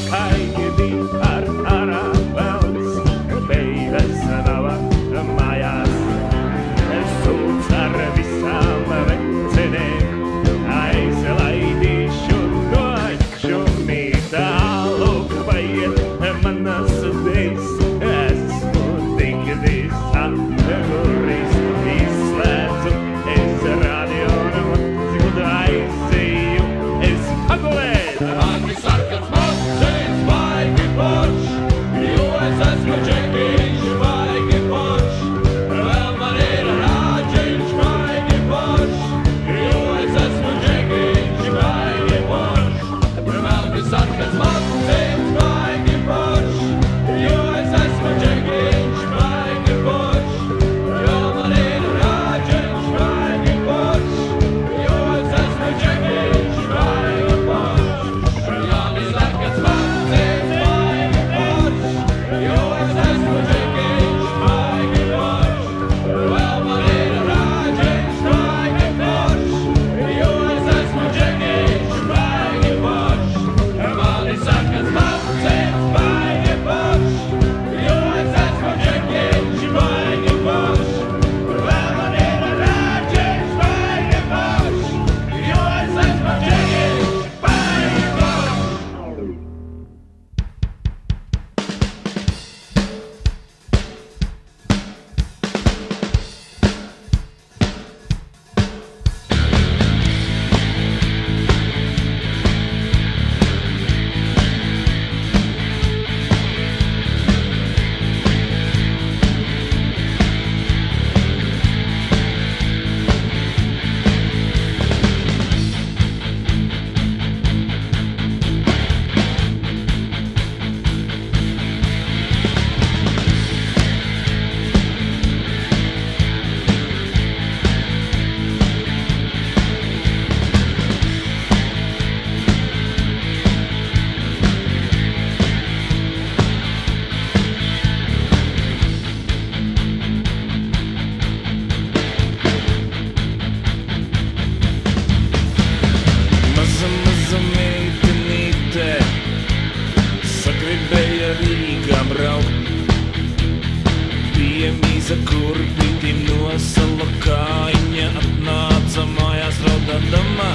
Za kurpīti nosalakā, viņa atnāca mājās raudādama.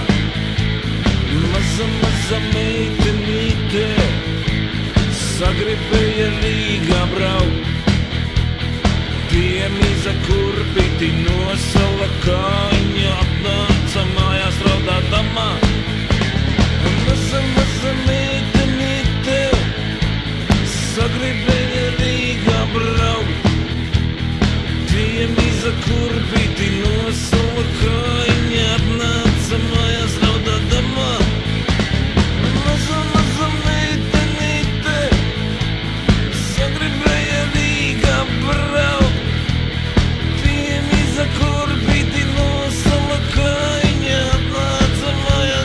Maza meitenīte sagribēja Rīgā braukt. Piemīza kurpīti nosalakā, viņa atnāca mājās raudādama. Maza meitenīte sagribēja Rīgā braukt. Piemīza kurpīti nosalakā, viņa atnāca mājās raudādama. Maza meitenīte sagribēja Rīgā braukt. Piemīza kurpīti nosalakā, viņa atnāca mājās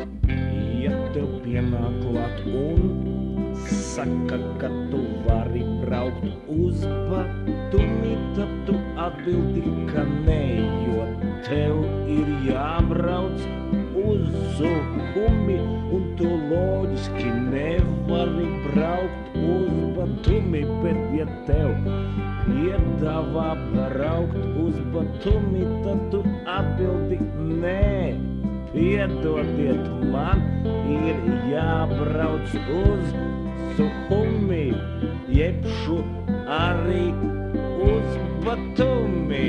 Ja tev pienāk klāt un saka, ka tu vari braukt uz Batumi, tad tu atbildi, ka nē, jo tev ir jābrauc uz Suhumi, un tu loģiski nevari braukt uz Batumi, bet ja tev piedāvā braukt uz Batumi, tad tu atbildi nē. Piedodiet, man ir jābrauc uz Suhumi, jebšu arī uz Batumi.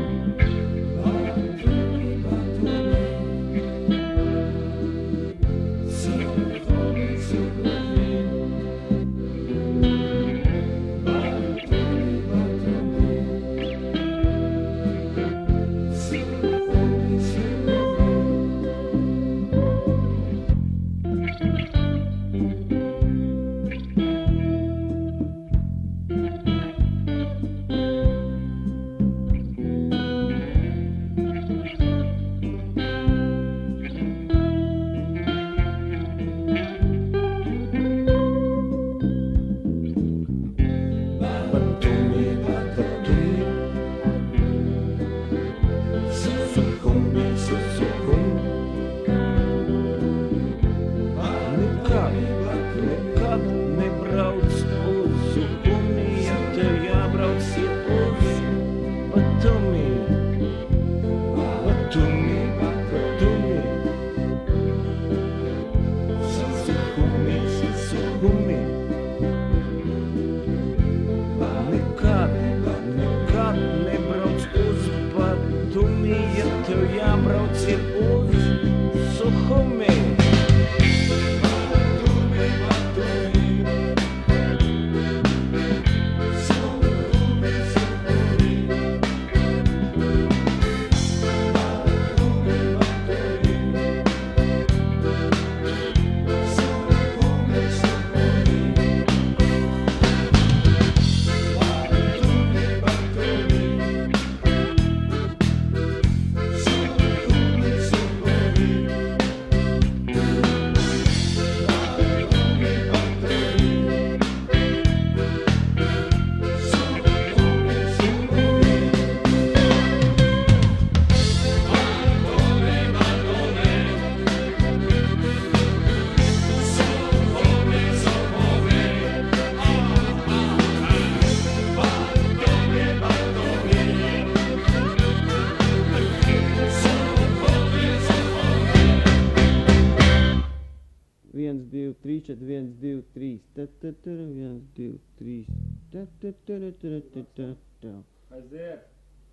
Aiziet!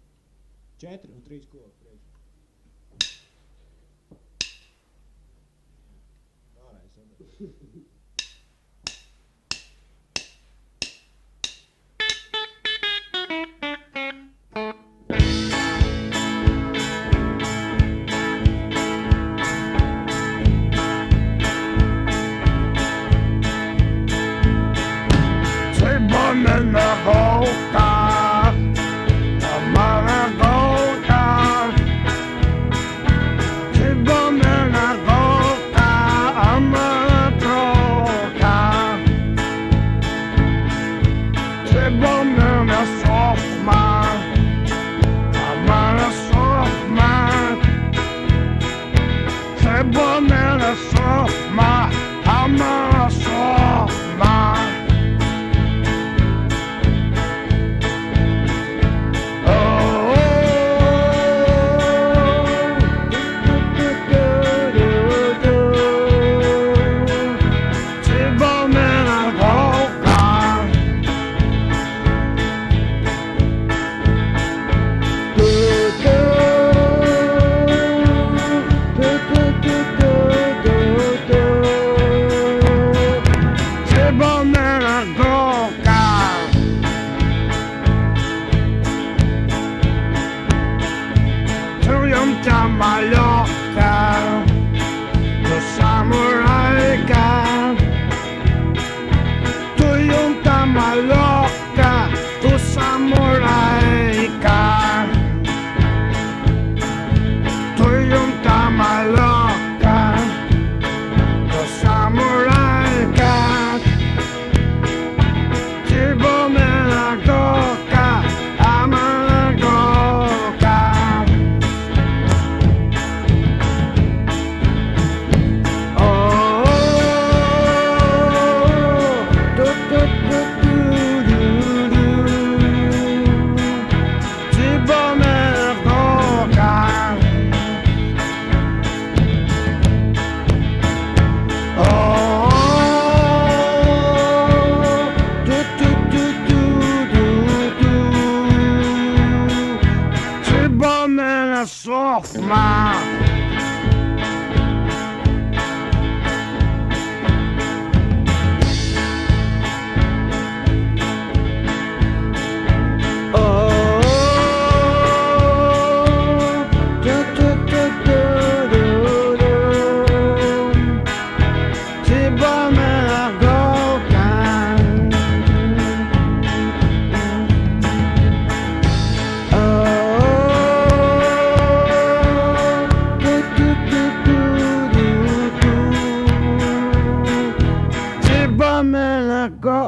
4 un 3 koki priekš. Ārējais.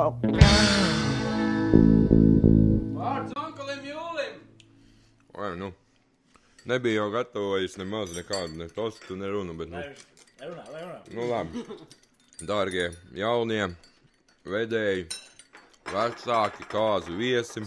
Vārds onkulim Jūlim! Vai, nu, nebija jau gatavojis nemaz nekādu, ne tostu, ne runu, bet, nu, Runā. nu labi. Dārgie jaunie, vedēji, vecāki, kāzu viesi.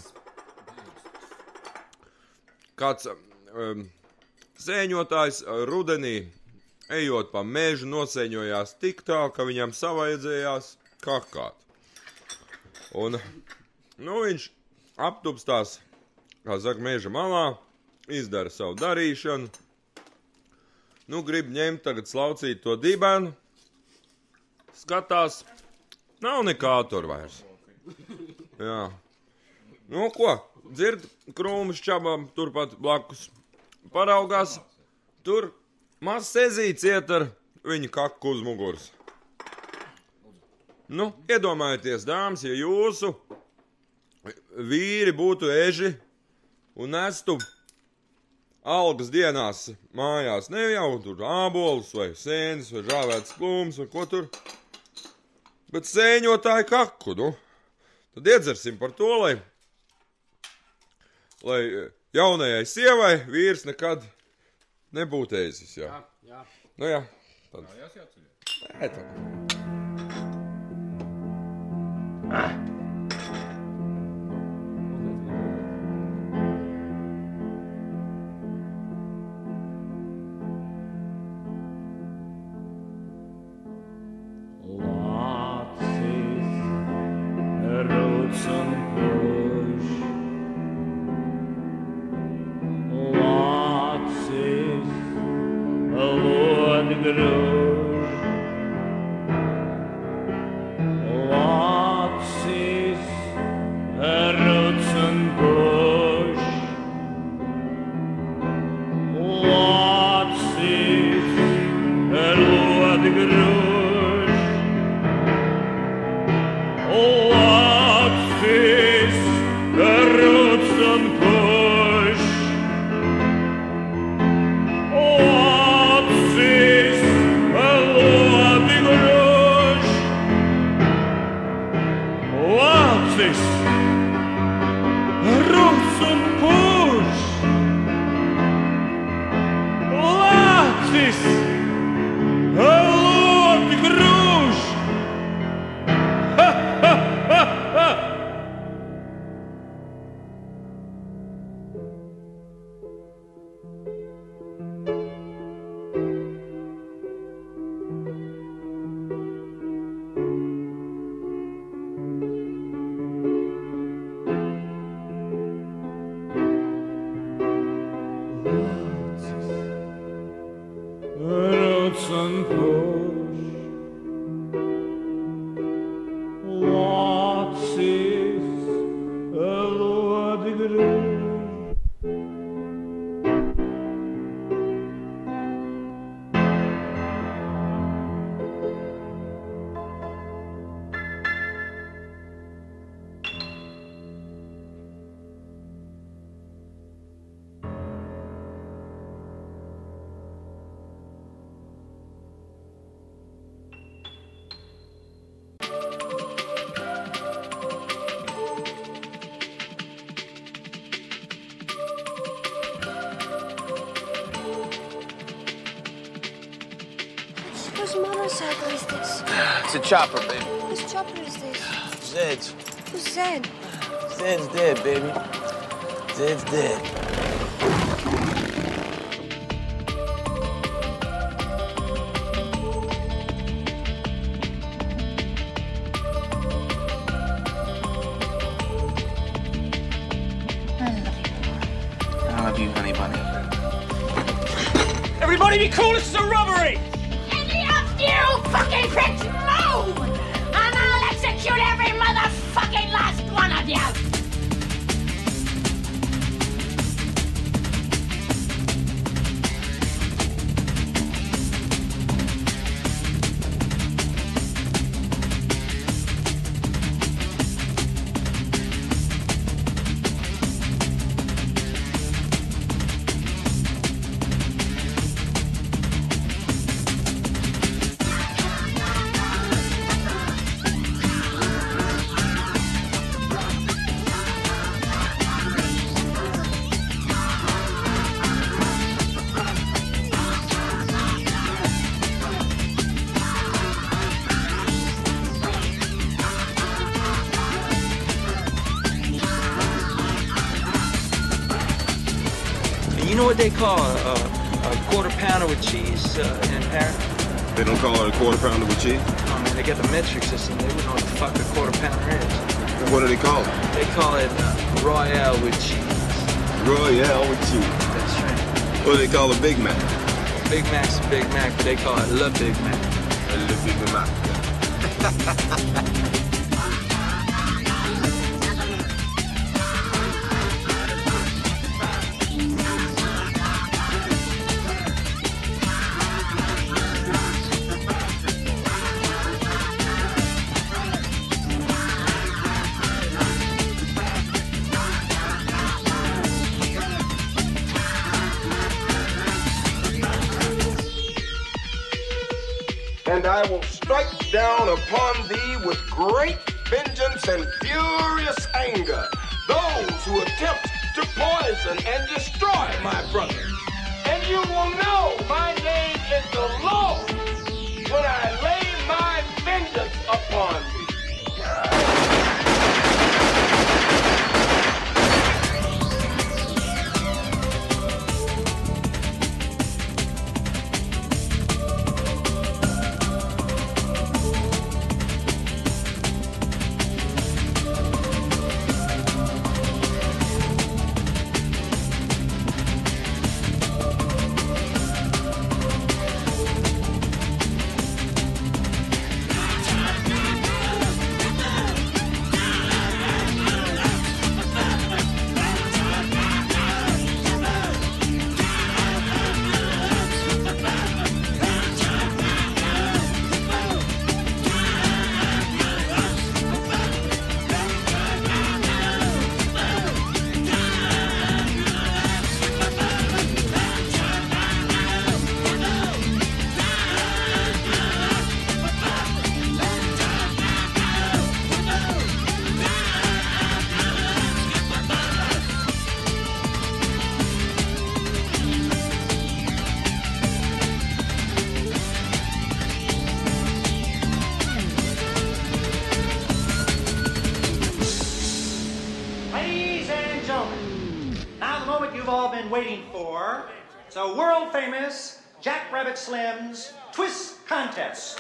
Kāds sēņotājs rudenī, ejot pa mežu, nosēņojās tik tā, ka viņam savaidzējās kakāt. Un, nu, viņš aptupstās, kā saka, meža malā, izdara savu darīšanu. Nu, grib ņemt tagad slaucīt to dibenu. Skatās, nav nekā tur vairs. Jā. Nu, ko? Dzird krūmus čabām turpat blakus. Paraugās, tur mazs ezīts iet ar viņa kaku uz muguras. Nu, iedomājieties, dāmas, ja jūsu vīri būtu eži un nestu algas dienās mājās, ne jau tur ābolus vai sēnes vai žāvētas plūmas vai ko tur, bet sēņotāju kaku, nu. Tad iedzersim par to, lai jaunajai sievai vīrs nekad nebūtu ēzis, jā. Jā. Nu jā. Tad. Mājās jāceļ. Nē, tad. Roots and push. Lots is a Lord grows. Lots is a roots and push. Lots is a Lord grows. Lots is a roots and push. Lots is a Lord grows. Lots is a roots and push. Lots is a Lord grows. Roots and push. Lots is a Lord grows. Whose motorcycle is this? It's a chopper, baby. Whose chopper is this? Zed's. Who's Zed? Zed's dead, baby. Zed's dead. I love you, honey bunny. Everybody be cool, this is a robbery! Any of you fucking pricks move! And I'll execute every motherfucking last one of you! what they call a quarter pounder with cheese in Paris? They don't call it a quarter pounder with cheese? Oh man, they got the metric system. They wouldn't know what the fuck a quarter pounder is. What do they call it? They call it Royale with cheese. Royale with cheese. That's right. What do they call a Big Mac? Big Mac's a Big Mac, but they call it Le Big Mac. Le Big Mac. And I will strike down upon thee with great vengeance and furious anger those who attempt to poison and destroy my brother. And you will know my name is the Lord when I lay my vengeance upon thee. Waiting for. It's a world famous Jack Rabbit Slim's Twist Contest.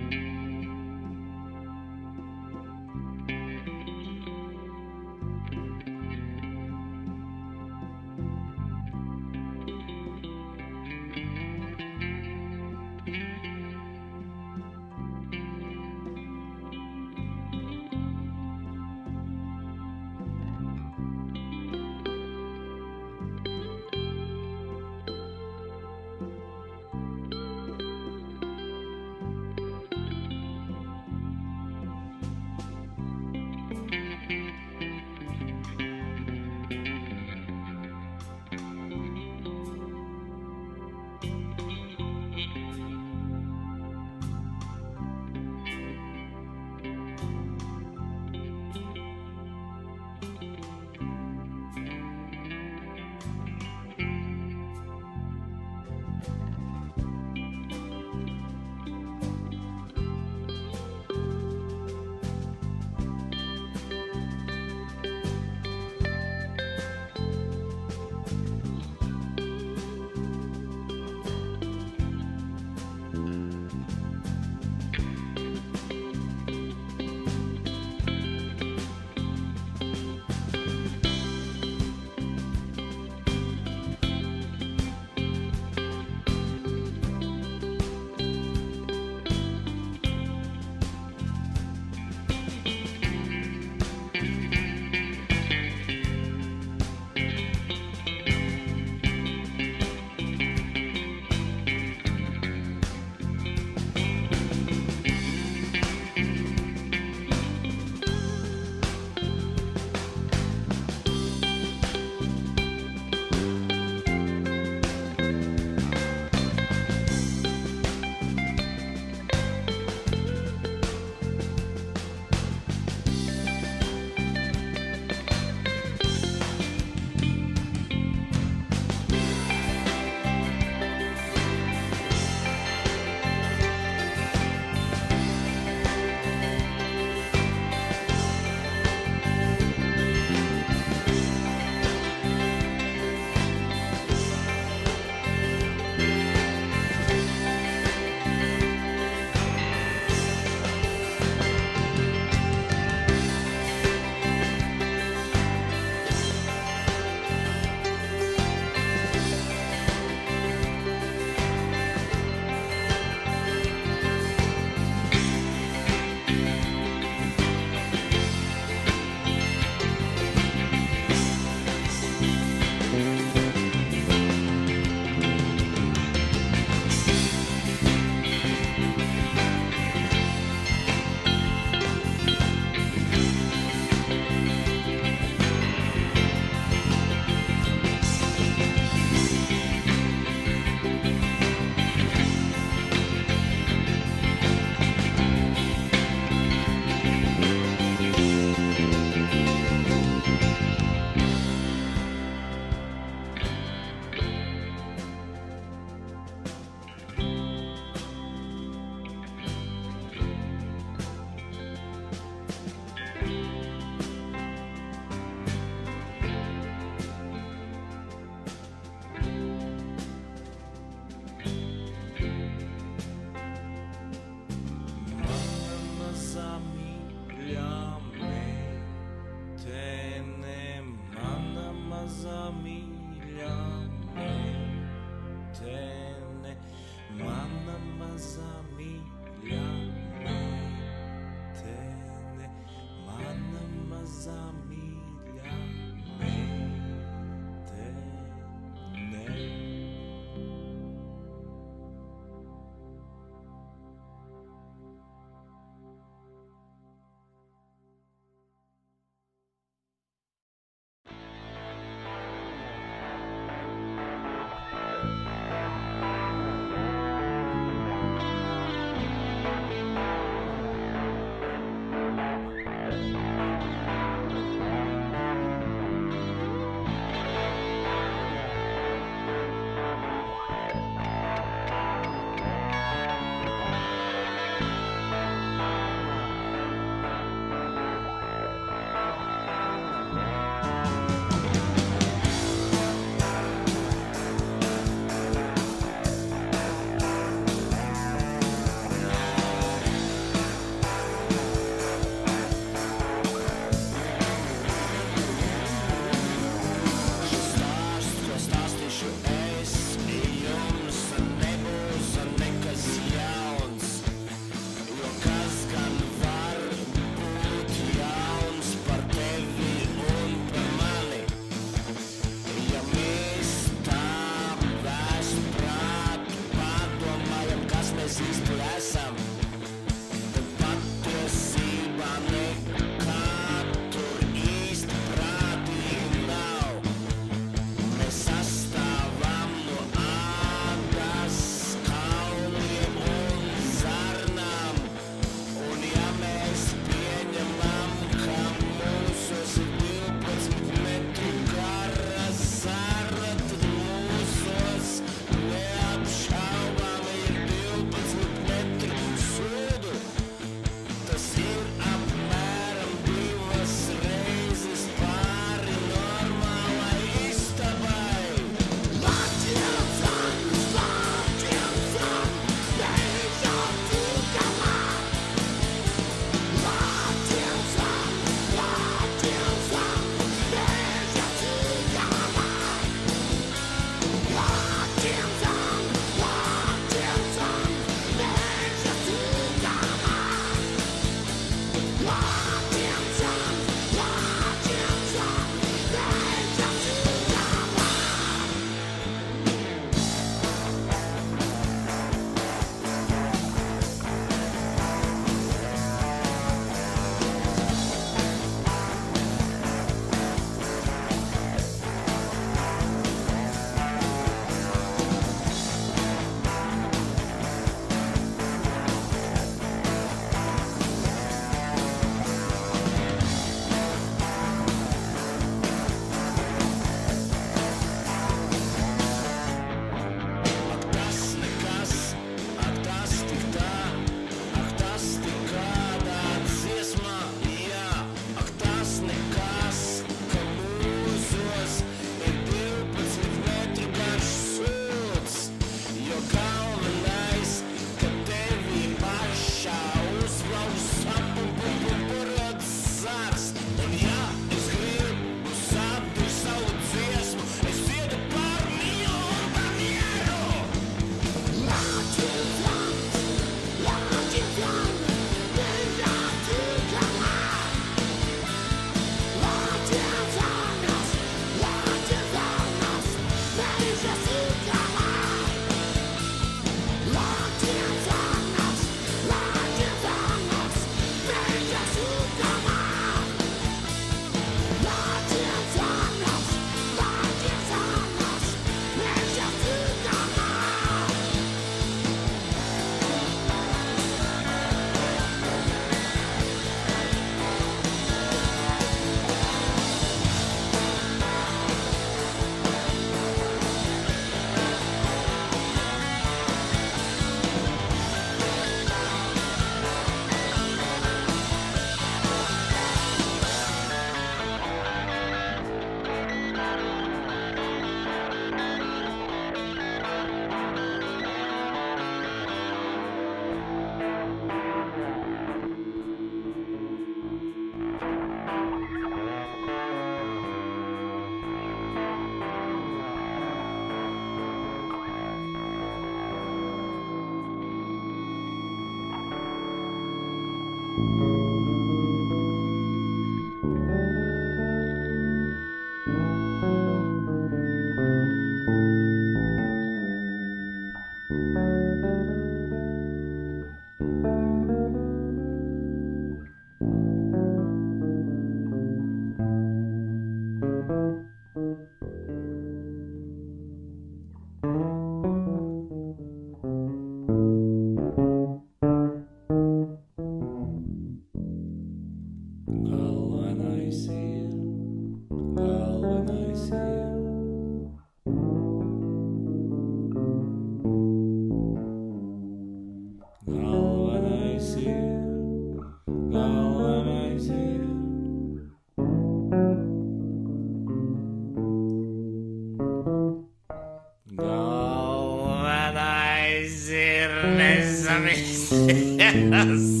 Yes.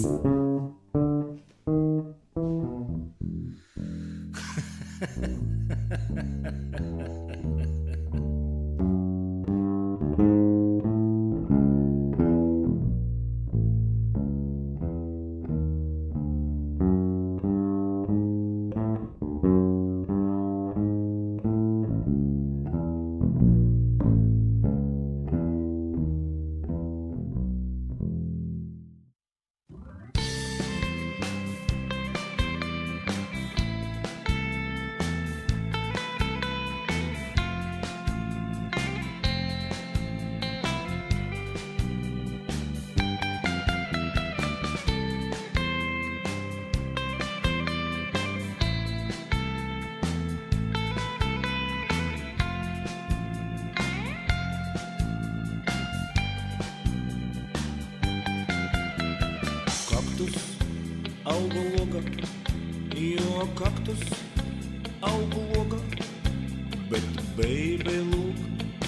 Auga loga, jo kaktus auga loga, bet baby lūk,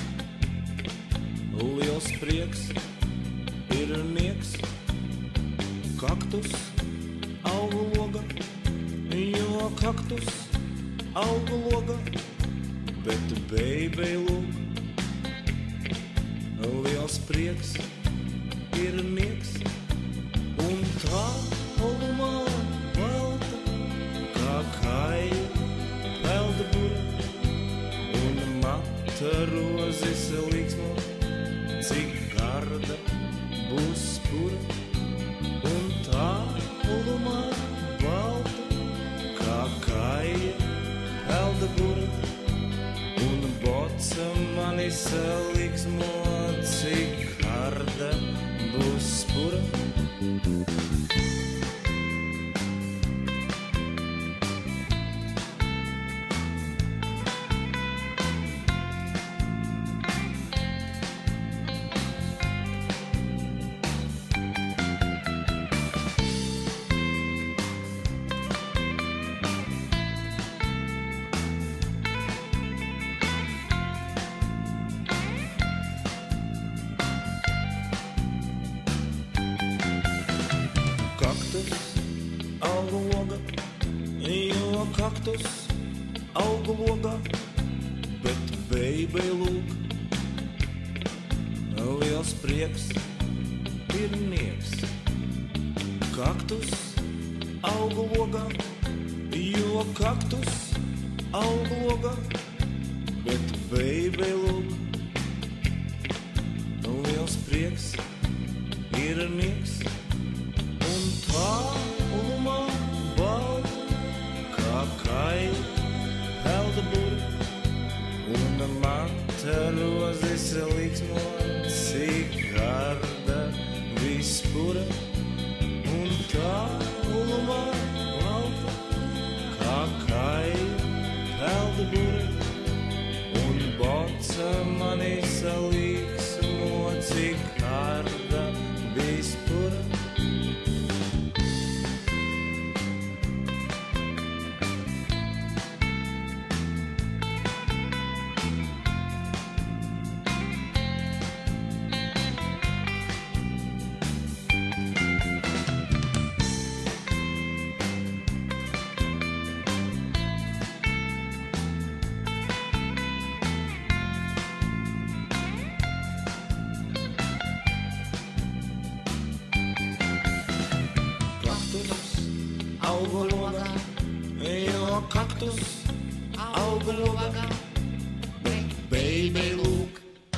liels prieks ir miegs. Kaktus auga loga, jo kaktus auga loga, bet baby lūk, liels prieks ir miegs. Un tā olumā saliksmo, cik harda būs spura. Kaktus auga logā, bet baby lūk. Liels prieks ir nieks. Kaktus auga logā, jo kaktus auga logā, bet baby lūk. Liels prieks ir nieks. Un tālumā balda kai pelda buri, un manta rozes liksmo, cik garda vispura, un tālumā balda kā kai pelda buri, un boca manis liksmo, cik garda vispura. Kaktus auga logā, bet baby lūk.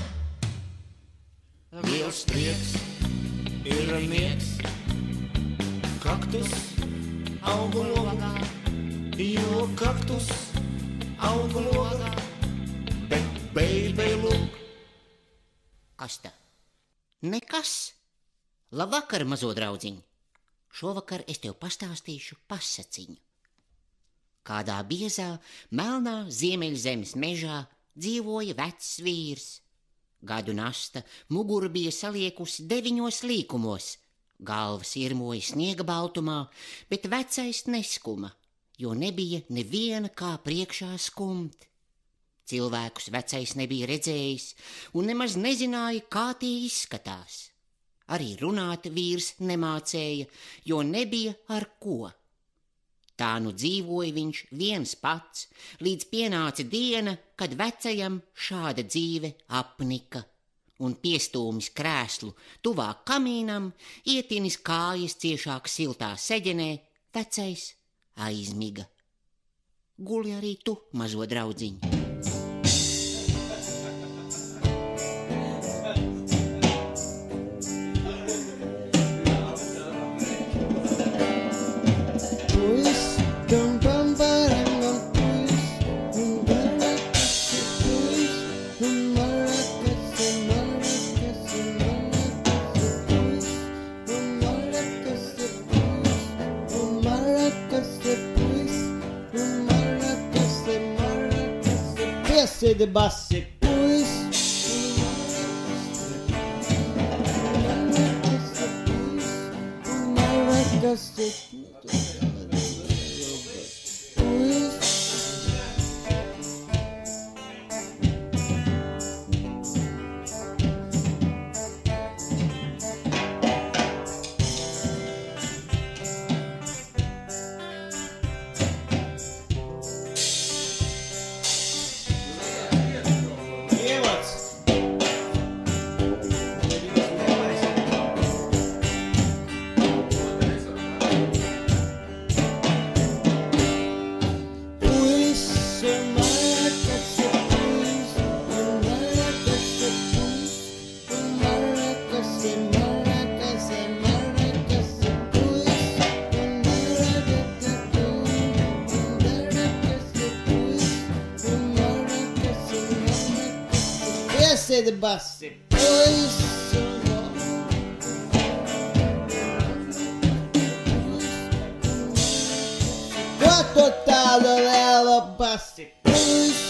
Liels prieks ir nieks. Kaktus auga logā, jo kaktus auga logā, bet baby lūk. Kas tā? Nekas. Labvakar, mazo draudziņ. Šovakar es tev pastāstīšu pasaciņu. Kādā biezā, melnā Ziemeļzemes mežā dzīvoja vecs vīrs. Gadu nasta muguru bija saliekusi 9 līkumos, galvas irmoja sniega baltumā, bet vecais neskuma, jo nebija neviena kā priekšā skumt. Cilvēkus vecais nebija redzējis un nemaz nezināja, kā tie izskatās. Arī runāt vīrs nemācēja, jo nebija ar ko. Tā nu dzīvoja viņš viens pats, līdz pienāca diena, kad vecajam šāda dzīve apnika. Un piestūmis krēslu tuvāk kamīnam, ietinis kājas ciešāk siltā seģenē, vecais aizmiga. Guli arī tu, mazo draudziņ. De basse puis sēdi basi puisi. Ko tu tādu lielu basi puisi?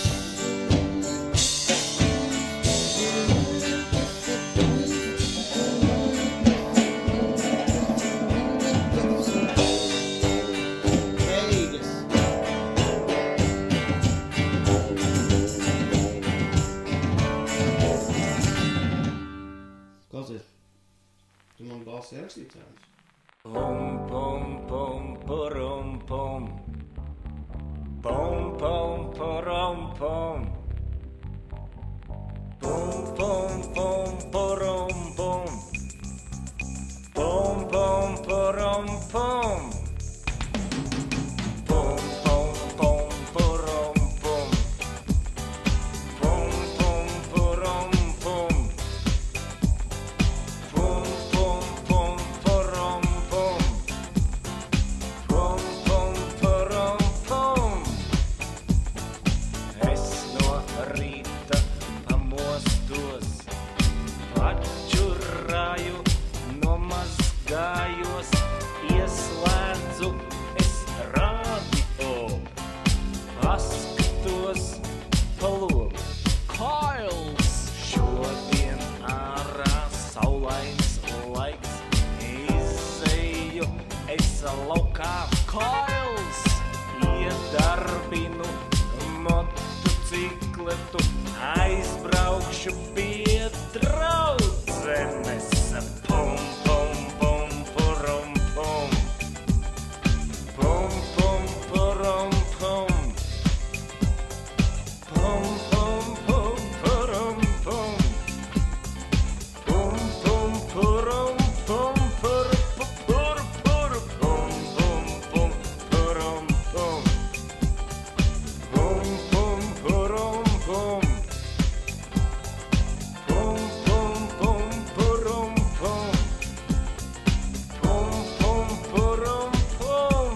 Klausies, tu man balsi ierakstīt cēlus? Pum, pum, pum, purum, pum. Pum, pum, purum, pum. Pum, pum, pum, purum, pum. Pum, pum, purum, pum. Pum, pum, pum, purum, pum. Pum, pum, purum, pum. Pum, pum, pum, purum, pum. Pum, pum, purum, pum. Es no rīta pamostos, pačurāju, nomazgājos, ieslēdzu es radio, paskatos pa logu. Kails! Šodien ārā saulains laiks, izeju es laukā. Kails! Iedarbinu motocikletu, aizbraukšu pie draudzenes. Pum, pum, pum, purum, pum. Pum, pum, purum, pum. Pum, pum, pum, purum, pum. Pum, pum, purum, pum, pur, pur, pur, pum, pum, pum, purum, pum. Pum, pum, purum, pum. Pum, pum, pum, purum, pum. Pum, pum, purum, pum.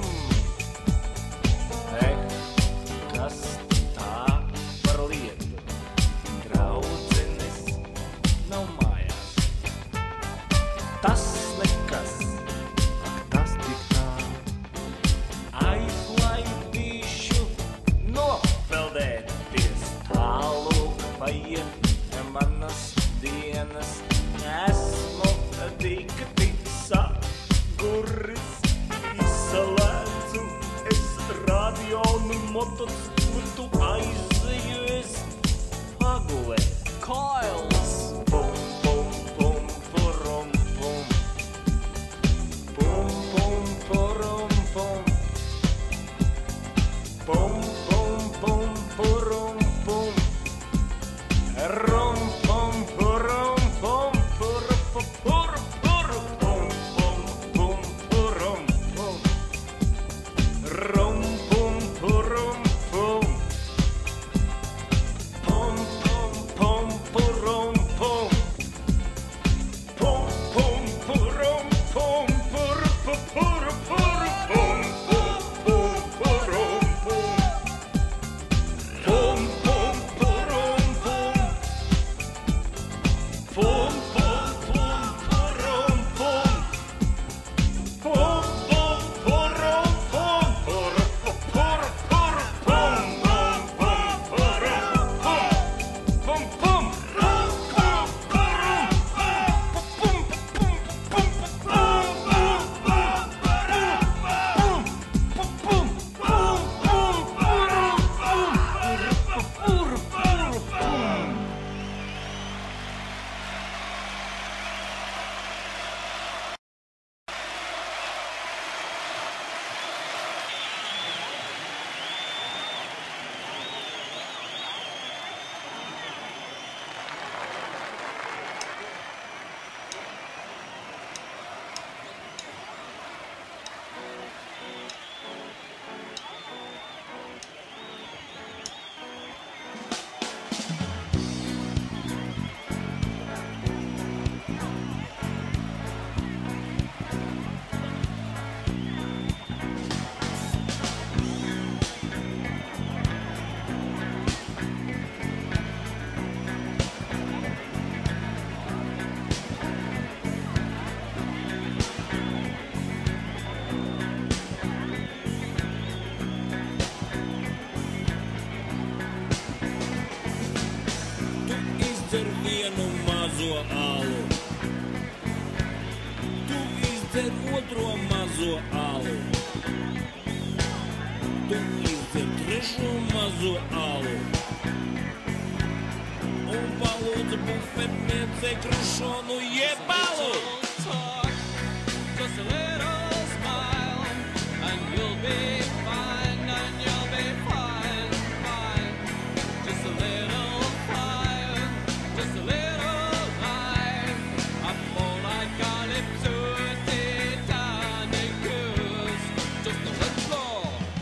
Kas tā par lietu? Draudzenes nav mājās. Tas nekas, ak tas tik tā. Aizlaidīšu nopeldēties. Tālūk paiet manas dienas. Esmu dikti saguris. Izsalēdzu es radio un motocikletu, aizeju es pagulēt. Kails! Pum, pum, pum, purum, pum. Pum, pum, purum, pum. Pum, pum, pum, purum, pum. Rum, pum, purum, pum, pur, pur, pur, pur, pum, pum, pum, purum, pum. Rum, pum, purum, pum. Pum, pum, pum, purum, mazo alu. Tu izdzer otro mazo alu. Tu izdzer trešo mazo alu. Un palūdzu bufetniecei krušonu jebalu. Just a little smile and you'll be fine, and you'll be fine, fine. Just a little fire, just a little life. Apocalypse, Titanicus, just a little.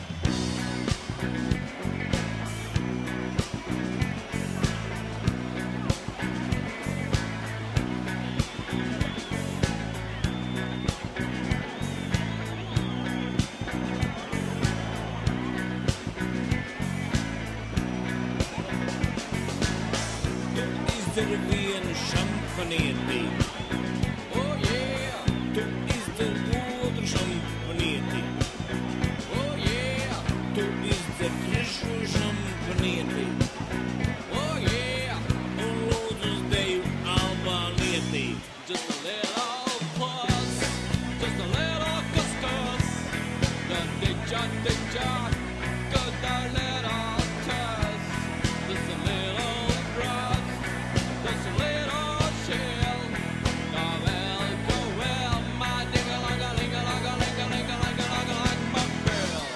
Izdzer vienu šampanieti. Oh yeah! Tu izdzer otru šampanieti. Oh yeah! Tu izdzer trešu šampanieti. Oh yeah! Un lūdzu uz deju albānieti. Just a little plus, just a little kuskus. The didja, good a little tuss. Just a little rust. Just a little chill. Go well, my ding-a-long-a-ling-a-long-a-ling-a-ling-a-ling-a-ling-a-ling, my girl.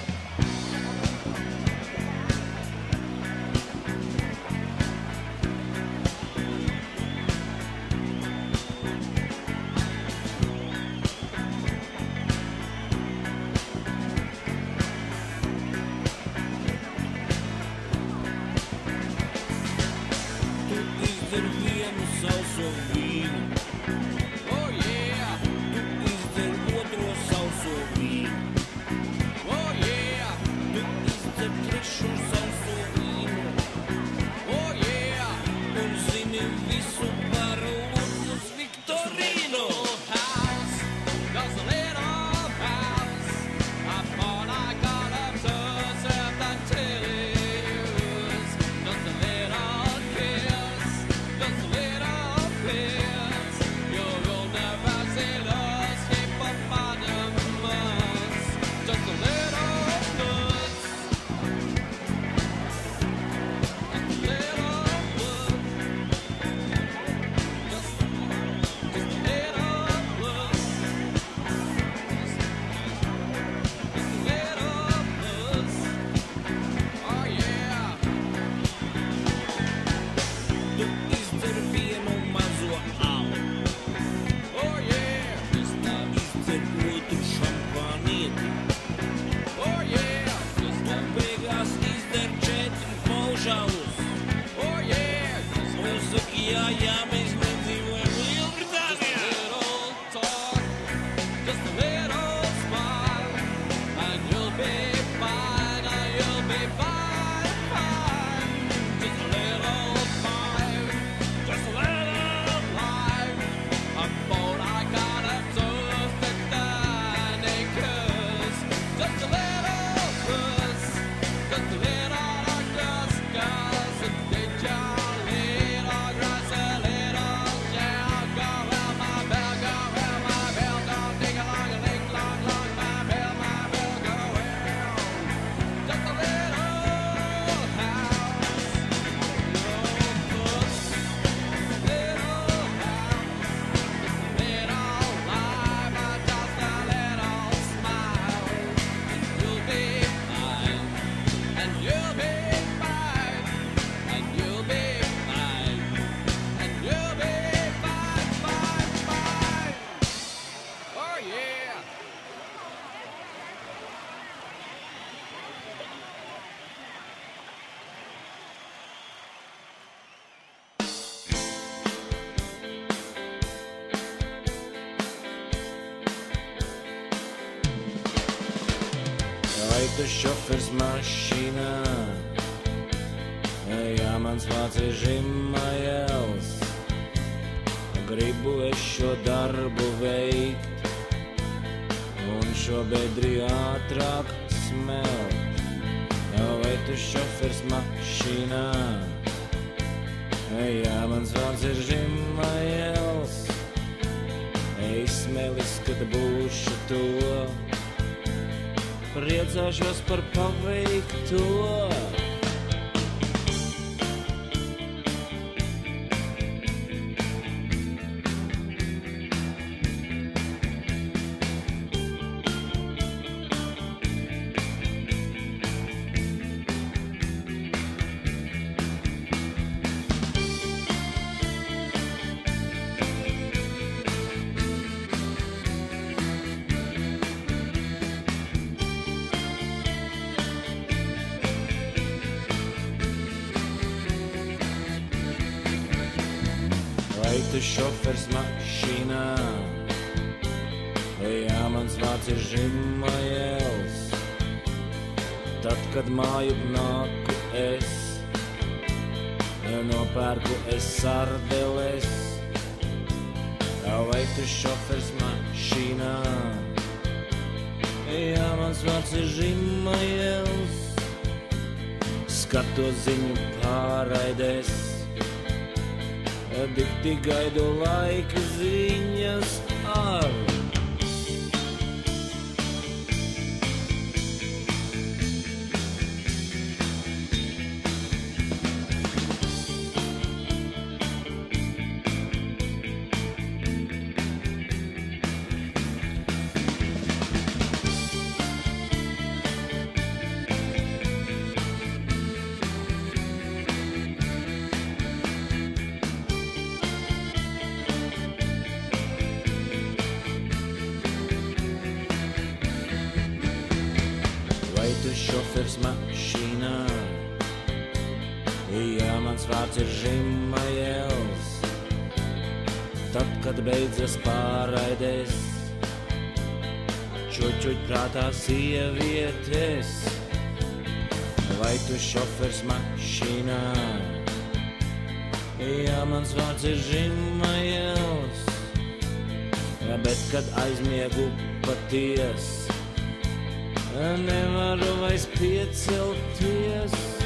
Tu izdzer vienu sauso vīnu. Oh yeah! Tu izdzer otro sauso vīnu. Oh yeah! Tu izdzer trešo sauso vīnu. Oh yeah! Un zini visu par Ludzas Viktorīnu. House, just a little house. Apocalypse, Septantillius. Just a little kiss, just a little bliss. You will never see us hippopotamus. Just a little nuts. Just a little blood. Just a little blood. Just a little blood. Oh yeah. Tu izdzer vienu mazo alu. Oh yeah. Tu izdzer otru šampanieti. Oh yeah. Un beigās izdzer 4 paužalus. Oh yeah. Un saka, jā, mēs nedzīvojam Lielbritānijā. Just a little talk, just a little smile, and you'll be fine, and you'll be fine, fine. Just a little fire, just a little life. Apocalypse, Titanicus, just a little puss, just a little gus, a didja, little grass, a little shell. Go well, my bell, go well, my bell, don't ding-a-long-a-ling, long, my bell, go well. Just a little house, little puss, little house, little life, just a little smile, and you'll be fine, and you'll be fine, and you'll be fine, and you'll be fine, fine, fine. Oh yeah. Vai tu šofers mašīnā? Jā, mans vārds ir Žimajels. Gribu es šo darbu veikt un šo bedri ātrāk smelt. Vai tu šofers mašīnā? Jā, mans vārds ir Žimajels. Žimajels. Izsmelis, kad būšu to, priecāšos par paveikto. Vai tu šofers mašīnā? Jā, mans vārds ir Žimajels. Tad, kad māju nāku es, nopērku es sardeles. Vai tu šofers mašīnā? Jā, mans vārds ir Žimajels. Skatos ziņu pārraidēs, dikti gaidu laika ziņas ar. Vai tu šofers mašīnā? Jā, mans vārds ir Žimajels. Tad, kad beidzas pārraidēs, čuķuķ prātā sievietes. Vai tu šofers mašīnā? Jā, mans vārds ir Žimajels. Bet, kad aizmiegu paties, nevaru vairs piecelties.